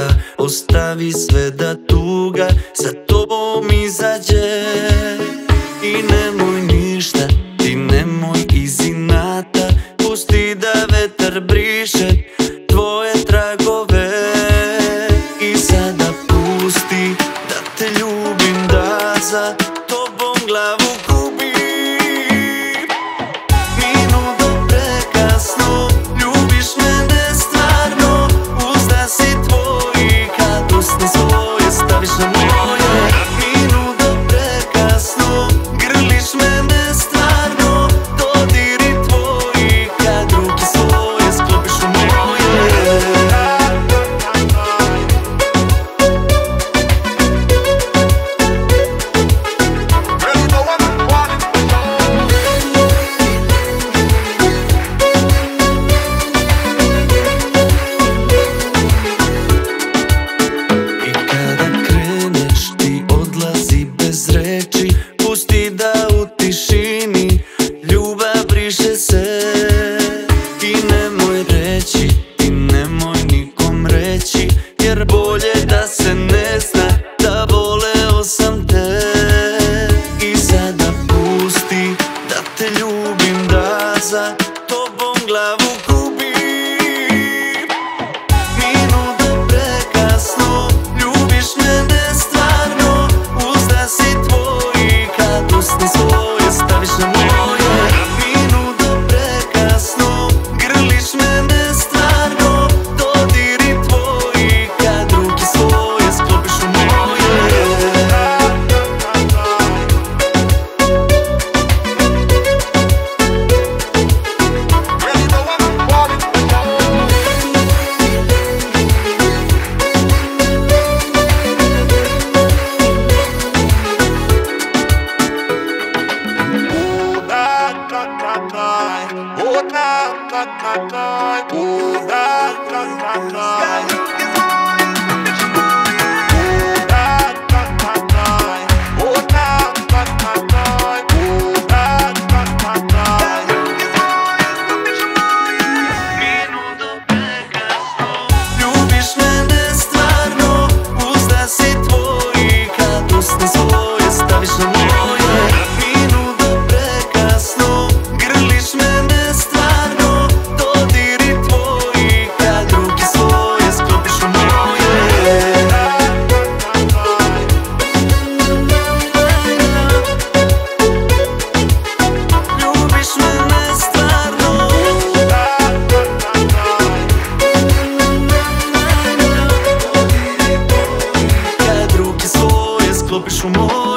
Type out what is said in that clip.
tuga, ostavi sve da tuga sa tobom izađe. I nemoj ništa, ti nemoj iz inata, pusti da vetar briše tvoje tragove. I sada pusti da te ljubim, da za tobom glavu gubim. Minuto prekasno, ljubiš mene stvarno, uzda si tvoj, kad usne svoje staviš na moje. Minuto prekasno, grliš mene stvarno, dodiri tvoj, kad ruke svoje sklopiš u moje. I kada kreneš ti odlazi bez reči, pusti da u tišini ljubav briše se. I nemoj reći, i nemoj nikom reći, jer bolje da se ne zna da voleo sam te. I sada pusti da te ljubim, da za tobom glavu gubim. Minuto prekasno, ljubiš mene stvarno, uzda si tvoj, kad usne svoje staviš na moje. Minuto prekasno, grliš mene stvarno, dodiri tvoj, kad ruke svoje sklopiš u moje. Ljubiš mene stvarno, uzda si tvoj, kad usne svoje staviš na moje. Minuto prekasno, grliš mene stvarno, dodiri tvoj, kad ruke svoje sklopiš u moje. Ljubiš mene stvarno, kad ruke svoje sklopiš u moje.